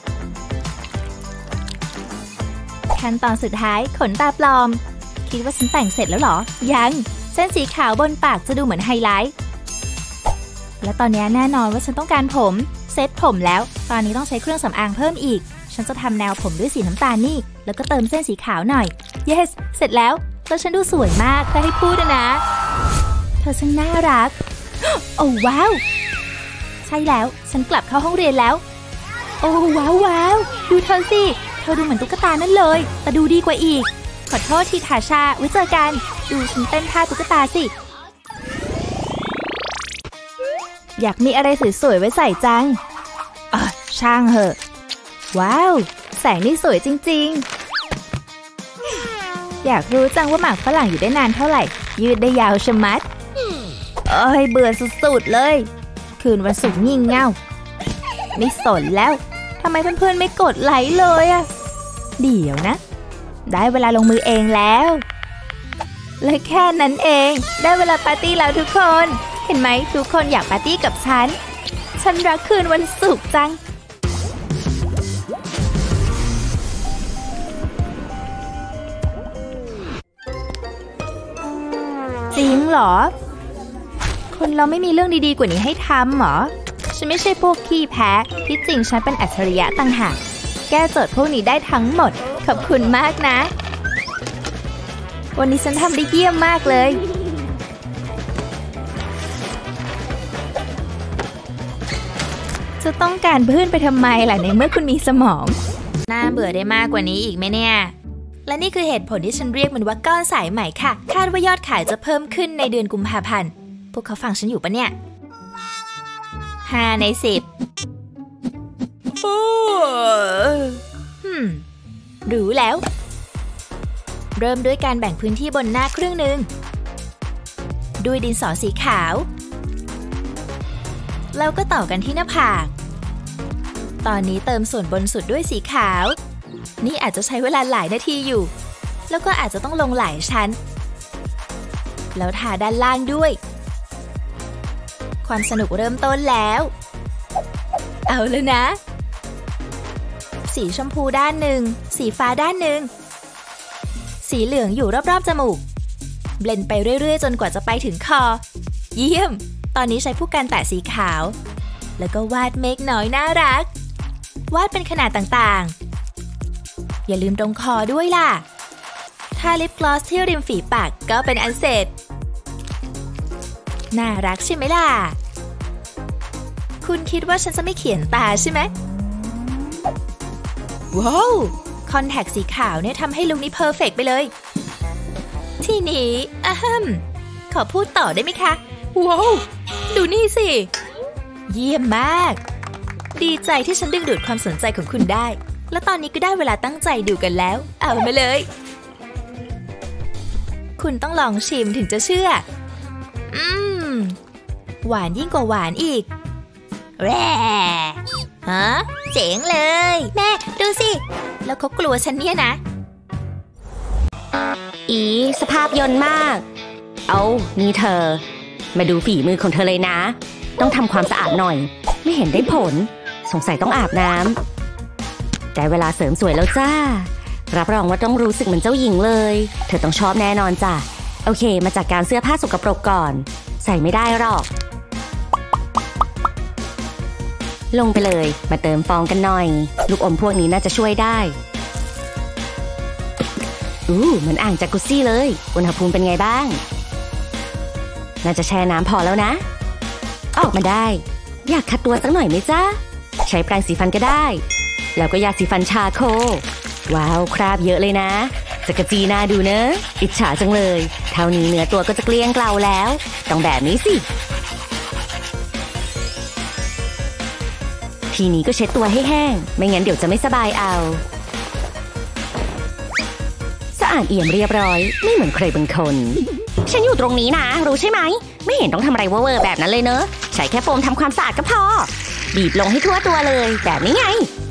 S1: ขั้นตอนสุดท้ายขนตาปลอมคิดว่าฉันแต่งเสร็จแล้วหรอยังเส้นสีขาวบนปากจะดูเหมือนไฮไลท์และตอนนี้แน่นอนว่าฉันต้องการผมเซ็ตผมแล้วตอนนี้ต้องใช้เครื่องสำอางเพิ่มอีกฉันจะทำแนวผมด้วยสีน้ำตาลนี่แล้วก็เติมเส้นสีขาวหน่อย yes เสร็จแล้วแล้วฉันดูสวยมากถ้าให้พูดนะเธอช่างน่ารักโอ้ว้าวใช่แล้วฉันกลับเข้าห้องเรียนแล้วโอ้ว้าวว้าวดูเธอสิเธอดูเหมือนตุ๊กตานั่นเลยแต่ดูดีกว่าอีกขอโทษทีทาชาไว้เจอกันดูฉันเต้นท่าตุ๊กตาสิอยากมีอะไรสวยๆไว้ใส่จังอ่ะช่างเหอะว้าวแสงนี่สวยจริงๆอยากรู้จังว่าหมากฝรั่งอยู่ได้นานเท่าไหร่ยืดได้ยาวชะมัดเอ้ยเบื่อสุดๆเลยคืนวันศุกร์งี่เง่าไม่สนแล้วทำไมเพื่อนๆไม่กดไลค์เลยอะเดี๋ยวนะได้เวลาลงมือเองแล้วและแค่นั้นเองได้เวลาปาร์ตี้แล้วทุกคนเห็นไหมทุกคนอยากปาร์ตี้กับฉันฉันรักคืนวันศุกร์จังจริงเหรอคนเราไม่มีเรื่องดีๆกว่านี้ให้ทำหรอฉันไม่ใช่พวกขี้แพ้ที่จริงฉันเป็นอัจฉริยะต่างหากแก้โจทย์พวกนี้ได้ทั้งหมดขอบคุณมากนะวันนี้ฉันทำได้เยี่ยมมากเลยจะต้องการเพื่อนไปทำไมล่ะในเมื่อคุณมีสมองน่าเบื่อได้มากกว่านี้อีกไหมเนี่ยและนี่คือเหตุผลที่ฉันเรียกมันว่าก้อนสายใหม่ค่ะคาดว่ายอดขายจะเพิ่มขึ้นในเดือนกุมภาพันธ์พวกเขาฟังฉันอยู่ปะเนี่ยห้าในสิบฮึมรู้แล้วเริ่มด้วยการแบ่งพื้นที่บนหน้าครึ่งหนึ่งด้วยดินสอสีขาวแล้วก็ต่อกันที่หน้าผากตอนนี้เติมส่วนบนสุดด้วยสีขาวนี่อาจจะใช้เวลาหลายนาทีอยู่แล้วก็อาจจะต้องลงหลายชั้นแล้วทาด้านล่างด้วยความสนุกเริ่มต้นแล้วเอาเลยนะสีชมพูด้านหนึ่งสีฟ้าด้านหนึ่งสีเหลืองอยู่รอบๆจมูกเบลนด์ไปเรื่อยๆจนกว่าจะไปถึงคอเยี่ยมตอนนี้ใช้ผู้กันแตะสีขาวแล้วก็วาดเมฆน้อยน่ารักวาดเป็นขนาดต่างๆอย่าลืมตรงคอด้วยล่ะทาลิปกลอสที่ริมฝีปากก็เป็นอันเสร็จน่ารักใช่ไหมล่ะคุณคิดว่าฉันจะไม่เขียนตาใช่ไหมว้าวคอนแทคสีขาวเนี่ยทำให้ลุคนี้เพอร์เฟกต์ไปเลยทีนี้อะฮึมขอพูดต่อได้ไหมคะว้าวดูนี่สิเยี่ยมมากดีใจที่ฉันดึงดูดความสนใจของคุณได้และตอนนี้ก็ได้เวลาตั้งใจดูกันแล้วเอามาเลยคุณต้องลองชิมถึงจะเชื่ออืมหวานยิ่งกว่าหวานอีกแร่ฮะเจ๋งเลยแม่ดูสิแล้วเขากลัวฉันเนี่ยนะ
S4: อีสภาพยนต์มากเอานี่เธอมาดูฝีมือของเธอเลยนะต้องทำความสะอาดหน่อยไม่เห็นได้ผลสงสัยต้องอาบน้ำได้เวลาเสริมสวยแล้วจ้ารับรองว่าต้องรู้สึกเหมือนเจ้าหญิงเลยเธอต้องชอบแน่นอนจ้ะโอเคมาจัดการเสื้อผ้าสกปรกก่อนใส่ไม่ได้หรอกลงไปเลยมาเติมฟองกันหน่อยลูกอมพวกนี้น่าจะช่วยได้อู้เหมือนอ่างจากุซซี่เลยอุณหภูมิเป็นไงบ้างน่าจะแช่น้ำพอแล้วนะออกมาได้อยากขัดตัวสักหน่อยไหมจ๊ะใช้แปรงสีฟันก็ได้แล้วก็ยาสีฟันชาโคว้าวคราบเยอะเลยนะจะกระจีน่าดูเนอะอิจฉาจังเลยเท่านี้เนื้อตัวก็จะเกลี้ยงเกลาแล้วต้องแบบนี้สิทีนี้ก็เช็ดตัวให้แห้งไม่งั้นเดี๋ยวจะไม่สบายเอาสะอาดเอี่ยมเรียบร้อยไม่เหมือนใครบางคนฉันอยู่ตรงนี้นะรู้ใช่ไหมไม่เห็นต้องทำอะไรเวอร์แบบนั้นเลยเนอะใช้แค่โฟมทำความสะอาดก็พอบีบลงให้ทั่วตัวเลยแบบนี้ไง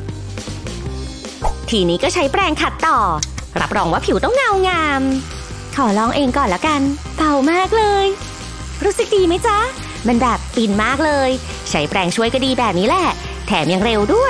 S4: ทีนี้ก็ใช้แปรงขัดต่อรับรองว่าผิวต้องเงางามขอลองเองก่อนแล้วกันเบามากเลยรู้สึกดีไหมจ๊ะมันแบบปิ่นมากเลยใช้แปรงช่วยก็ดีแบบนี้แหละแถมยังเร็วด้วย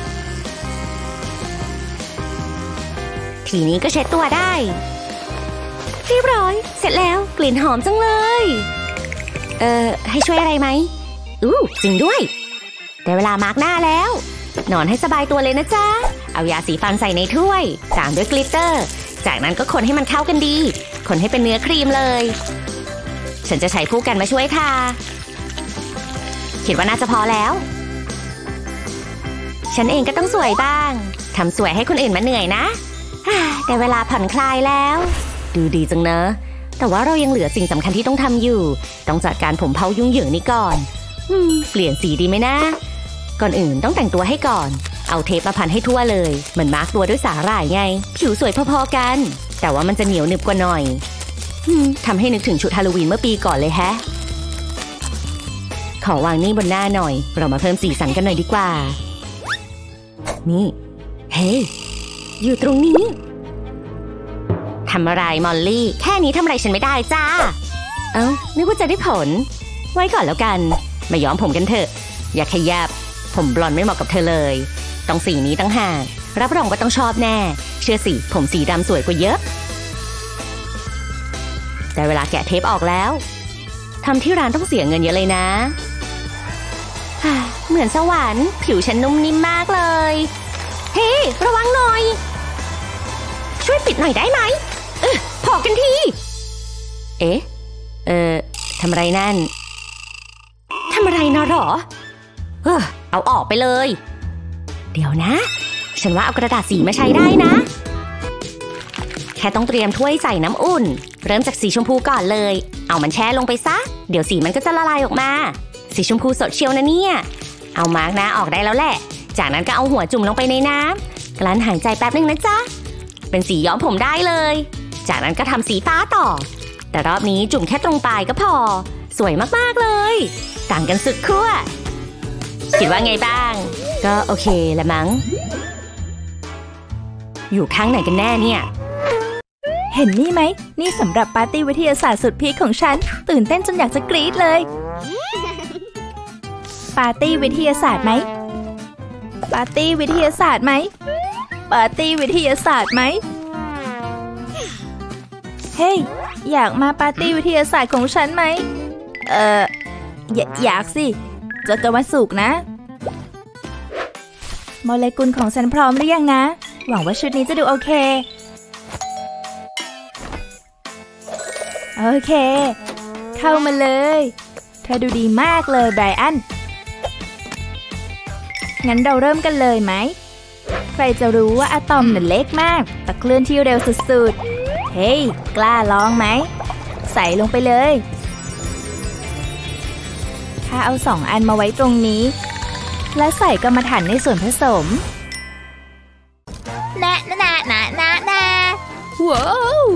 S4: ทีนี้ก็เช็ดตัวได้เรียบร้อยเสร็จแล้วกลิ่นหอมจังเลยเอ่อให้ช่วยอะไรไหมอู้จริงด้วยได้เวลามาร์กหน้าแล้วนอนให้สบายตัวเลยนะจ๊ะเอายาสีฟันใส่ในถ้วยตามด้วยกลิตเตอร์จากนั้นก็คนให้มันเข้ากันดีคนให้เป็นเนื้อครีมเลยฉันจะใช้ผู้กันมาช่วยทาคิดว่าน่าจะพอแล้วฉันเองก็ต้องสวยบ้างทำสวยให้คนอื่นมาเหนื่อยนะแต่เวลาผ่อนคลายแล้วดูดีจังเนอะแต่ว่าเรายังเหลือสิ่งสำคัญที่ต้องทำอยู่ต้องจัดการผมเผายุ่งเหยิงนี่ก่อนอืมเปลี่ยนสีดีไหมนะก่อนอื่นต้องแต่งตัวให้ก่อนเอาเทปมาพันให้ทั่วเลยเหมือนมาร์กตัวด้วยสาหร่ายไงผิวสวยพอๆกันแต่ว่ามันจะเหนียวหนึบกว่าหน่อยทำให้นึกถึงชุดฮาโลวีนเมื่อปีก่อนเลยแฮะขอวางนี่บนหน้าหน่อยเรามาเพิ่มสีสันกันหน่อยดีกว่านี่เฮ้ยอยู่ตรงนี้ทำอะไรมอลลี่แค่นี้ทำอะไรฉันไม่ได้จ้าเอ้านึกว่าจะได้ผลไว้ก่อนแล้วกันมาย้อมผมกันเถอะอย่าขยับผมบลอนด์ไม่เหมาะกับเธอเลยต้องสีนี้ตั้งหากรับรองว่าต้องชอบแน่เชื่อสิผมสีดำสวยกว่าเยอะแต่เวลาแกะเทปออกแล้วทำที่ร้านต้องเสียเงินเยอะเลยนะเหมือนสวรรค์ผิวฉันนุ่มนิ่มมากเลยเฮ้ระวังหน่อยช่วยปิดหน่อยได้ไหมเออพอกันทีเอ๊ะเออทำอะไรนั่นทำอะไรนะหรอเออเอาออกไปเลยเดี๋ยวนะฉันว่าเอากระดาษสีมาใช้ได้นะแค่ต้องเตรียมถ้วยใส่น้ำอุ่นเริ่มจากสีชมพูก่อนเลยเอามันแช่ลงไปซะเดี๋ยวสีมันก็จะละลายออกมาสีชมพูสดเชียวนะเนี่ยเอามาร์กหน้าออกได้แล้วแหละจากนั้นก็เอาหัวจุ่มลงไปในน้ำกลั้นหายใจแป๊บนึงนะจ๊ะเป็นสีย้อมผมได้เลยจากนั้นก็ทำสีฟ้าต่อแต่รอบนี้จุ่มแค่ตรงปลายก็พอสวยมากๆเลยต่างกันสุดขั้วคิดว่าไงบ้างก็โอเคละมั้งอยู่ข้างไหนกันแน่เนี่ย
S1: เห็นนี่ไหมนี่สำหรับปาร์ตี้วิทยาศาสตร์สุดพีคของฉันตื่นเต้นจนอยากจะกรี๊ดเลยปาร์ตี้วิทยาศาสตร์ไหมปาร์ตี้วิทยาศาสตร์ไหมปาร์ตี้วิทยาศาสตร์ไหมเฮ้ย hey, อยากมาปาร์ตี้วิทยาศาสตร์ของฉันไหมเอ่อ อย, อยากสิเจอกันวันศุกร์นะโมเลกุลของฉันพร้อมหรือยังนะหวังว่าชุดนี้จะดูโอเคโอเคเข้ามาเลยเธอดูดีมากเลยไบรอันงั้นเราเริ่มกันเลยไหมใครจะรู้ว่าอะตอมน่ะเล็กมากแต่เคลื่อนที่เร็วสุดๆเฮ้ยกล้าลองไหมใส่ลงไปเลยข้าเอาสองอันมาไว้ตรงนี้และใส่กรรมฐานในส่วนผสมนะนะนะนะนะนะว้าว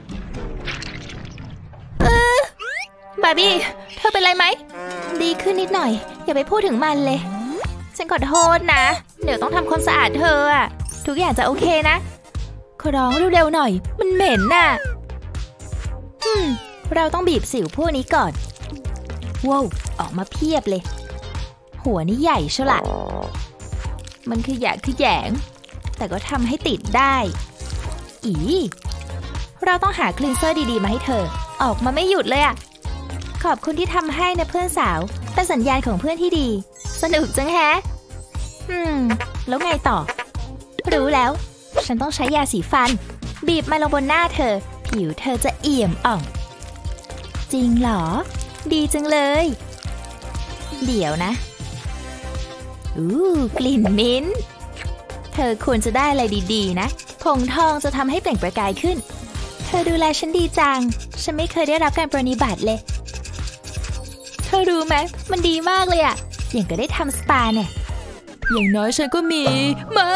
S1: เออบาร์บี้เธอเป็นไรไหมดีขึ้นนิดหน่อยอย่าไปพูดถึงมันเลยฉันขอโทษนะเดี๋ยวต้องทำความสะอาดเธออะทุกอย่างจะโอเคนะขอร้องเร็วๆหน่อยมันเหม็นน่ะอืมเราต้องบีบสิวพวกนี้ก่อนว้าวออกมาเพียบเลยหัวนี่ใหญ่เชียวล่ะมันคืออยากคือแยงแต่ก็ทำให้ติดได้อีเราต้องหาคลีนเซอร์ดีๆมาให้เธอออกมาไม่หยุดเลยอะขอบคุณที่ทำให้นะเพื่อนสาวเป็นสัญญาณของเพื่อนที่ดีสนุกจังแฮะอืมแล้วไงต่อรู้แล้วฉันต้องใช้ยาสีฟันบีบมาลงบนหน้าเธอผิวเธอจะเอี่ยมอ่องจริงเหรอดีจังเลยเดี๋ยวนะอู้กลิ่นมิ้นท์เธอควรจะได้อะไรดีๆนะผงทองจะทำให้เปล่งประกายขึ้นเธอดูแลฉันดีจังฉันไม่เคยได้รับการปรนนิบัติเลยเธอรู้ไหมมันดีมากเลยอะอย่างก็ได้ทำสปาเนี่ยอย่างน้อยฉันก็มีไม่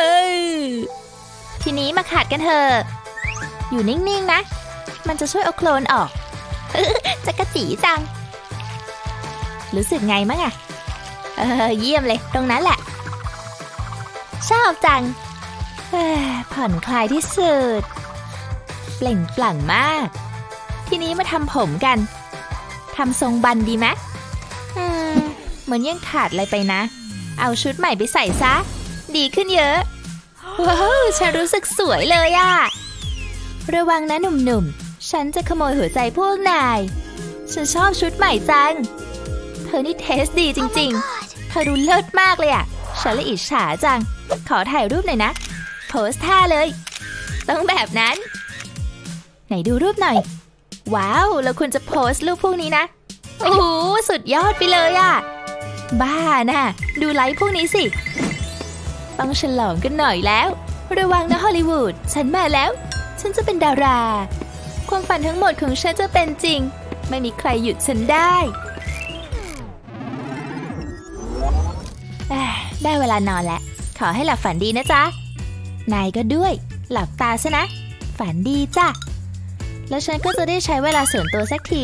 S1: ทีนี้มาขัดกันเถอะอยู่นิ่งๆนะมันจะช่วยเอาโคลนออกจะกระจีจังรู้สึกไงมั้งอะเออเยี่ยมเลยตรงนั้นแหละชอบจังผ่อนคลายที่สุดเปล่งปลั่งมากทีนี้มาทำผมกันทำทรงบันดีไหมอืมเหมือนยังขาดอะไรไปนะเอาชุดใหม่ไปใส่ซะดีขึ้นเยอะว้าวฉันรู้สึกสวยเลยอะระวังนะหนุ่มๆฉันจะขโมยหัวใจพวกนายฉันชอบชุดใหม่จังเธอนี่เทสดีจริงๆเธอดูเลิศมากเลยอะฉันละอิจฉาจังขอถ่ายรูปหน่อยนะโพสท่าเลยต้องแบบนั้นไหนดูรูปหน่อยว้าวเราควรจะโพสรูปพวกนี้นะโอ้โหสุดยอดไปเลยอะบ้าน่ะดูไลฟ์พวกนี้สิต้องฉลองกันหน่อยแล้วระวังนะฮอลลีวูดฉันมาแล้วฉันจะเป็นดาราความฝันทั้งหมดของฉันจะเป็นจริงไม่มีใครหยุดฉันได้ได้เวลานอนแล้วขอให้หลับฝันดีนะจ๊ะนายก็ด้วยหลับตาซะนะฝันดีจ้ะแล้วฉันก็จะได้ใช้เวลาส่วนตัวสักที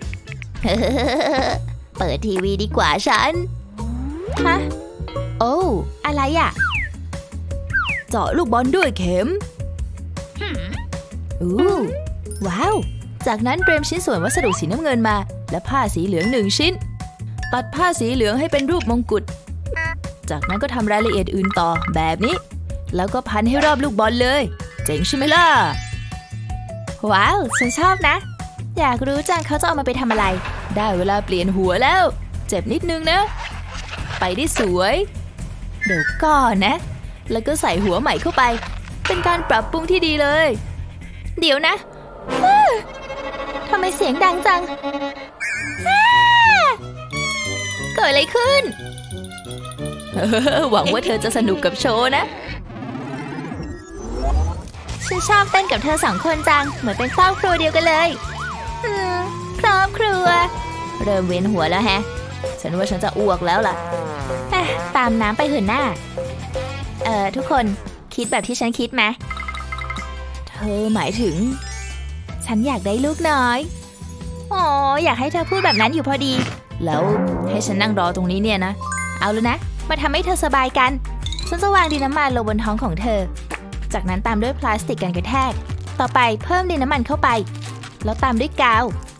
S1: เปิดทีวีดีกว่าฉันฮะโอ้อะไรอ่ะเจาะลูกบอลด้วยเข็มอู้ว้าวจากนั้นเตรียมชิ้นส่วนวัสดุสีน้ำเงินมาและผ้าสีเหลืองหนึ่งชิ้นตัดผ้าสีเหลืองให้เป็นรูปมงกุฎจากนั้นก็ทำรายละเอียดอื่นต่อแบบนี้แล้วก็พันให้รอบลูกบอลเลยเจ๋งใช่ไหมล่ะว้าวฉันชอบนะอยากรู้จังเขาจะเอามาไปทำอะไรได้เวลาเปลี่ยนหัวแล้วเจ็บนิดนึงนะไปได้สวยเดี๋ยวก่อนนะแล้วก็ใส่หัวใหม่เข้าไปเป็นการปรับปรุงที่ดีเลยเดี๋ยวนะทำไมเสียงดังจังเกิดอะไรขึ้นหวังว่าเธอจะสนุกกับโชว์นะฉันชอบเต้นกับเธอสองคนจังเหมือนเป็นครอบครัวเดียวกันเลยครอบครัวเริ่มเวียนหัวแล้วแฮะฉันว่าฉันจะอ้วกแล้วล่ะตามน้ำไปเถอะหน้าเอ่อทุกคนคิดแบบที่ฉันคิดไหมเธอหมายถึงฉันอยากได้ลูกน้อยอ๋ออยากให้เธอพูดแบบนั้นอยู่พอดีแล้วให้ฉันนั่งรอตรงนี้เนี่ยนะเอาเลยนะมาทำให้เธอสบายกันฉันจะวางดินน้ำมันลงบนท้องของเธอจากนั้นตามด้วยพลาสติกกันกระแทกต่อไปเพิ่มดินน้ำมันเข้าไปแล้วตามด้วยกาว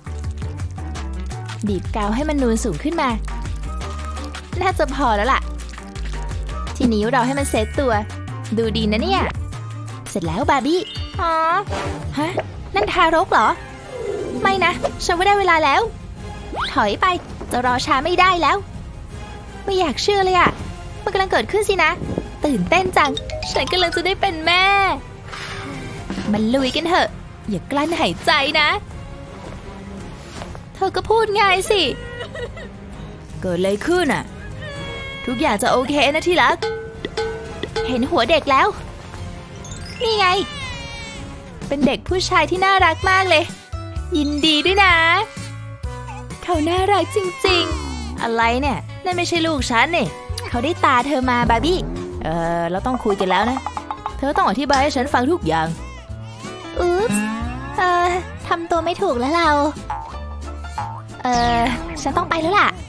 S1: บีบกาวให้มันนูนสูงขึ้นมาน่าจะพอแล้วล่ะทีนี้เราให้มันเซตตัวดูดีนะเนี่ยเสร็จแล้วบาร์บี้อ๋อฮะนั่นทารกเหรอไม่นะฉันว่าได้เวลาแล้วถอยไปจะรอช้าไม่ได้แล้วไม่อยากเชื่อเลยอะมันกำลังเกิดขึ้นสินะตื่นเต้นจังฉันกำลังจะได้เป็นแม่มันลุยกันเถอะอย่ากลั้นหายใจนะเธอก็พูดง่ายสิเกิดอะไรขึ้นอะทุกอย่างจะโอเคนะที่รักเห็นหัวเด็กแล้วนี่ไงเป็นเด็กผู้ชายที่น่ารักมากเลยยินดีด้วยนะเขาน่ารักจริงๆอะไรเนี่ยนั่นไม่ใช่ลูกฉันนี่เขาได้ตาเธอมาบาร์บี้เออเราต้องคุยกันแล้วนะเธอต้องอธิบายให้ฉันฟังทุกอย่างอุ๊บเออทำตัวไม่ถูกแล้วเราเออฉันต้องไปแล้วล่ะ